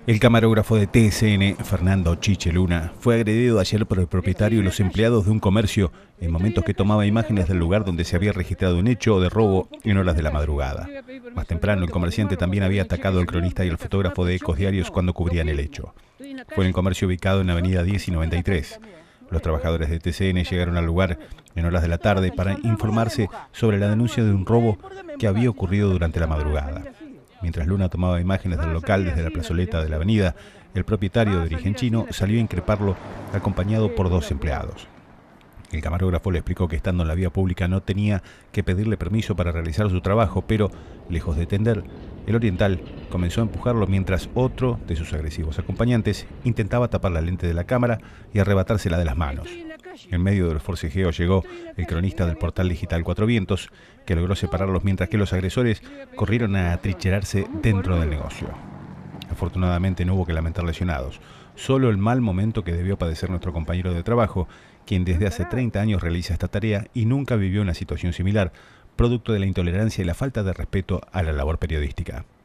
El camarógrafo de TSN, Fernando Chiche Luna, fue agredido ayer por el propietario y los empleados de un comercio en momentos que tomaba imágenes del lugar donde se había registrado un hecho de robo en horas de la madrugada. Más temprano, el comerciante también había atacado al cronista y al fotógrafo de Ecos Diarios cuando cubrían el hecho. Fue en el comercio ubicado en la avenida 10 y 93. Los trabajadores de TSN llegaron al lugar en horas de la tarde para informarse sobre la denuncia de un robo que había ocurrido durante la madrugada. Mientras Luna tomaba imágenes del local desde la plazoleta de la avenida, el propietario de origen chino salió a increparlo acompañado por dos empleados. El camarógrafo le explicó que estando en la vía pública no tenía que pedirle permiso para realizar su trabajo, pero, lejos de atender, el oriental comenzó a empujarlo mientras otro de sus agresivos acompañantes intentaba tapar la lente de la cámara y arrebatársela de las manos. En medio del forcejeo llegó el cronista del portal digital Cuatro Vientos, que logró separarlos mientras que los agresores corrieron a atrincherarse dentro del negocio. Afortunadamente no hubo que lamentar lesionados, solo el mal momento que debió padecer nuestro compañero de trabajo, quien desde hace 30 años realiza esta tarea y nunca vivió una situación similar, producto de la intolerancia y la falta de respeto a la labor periodística.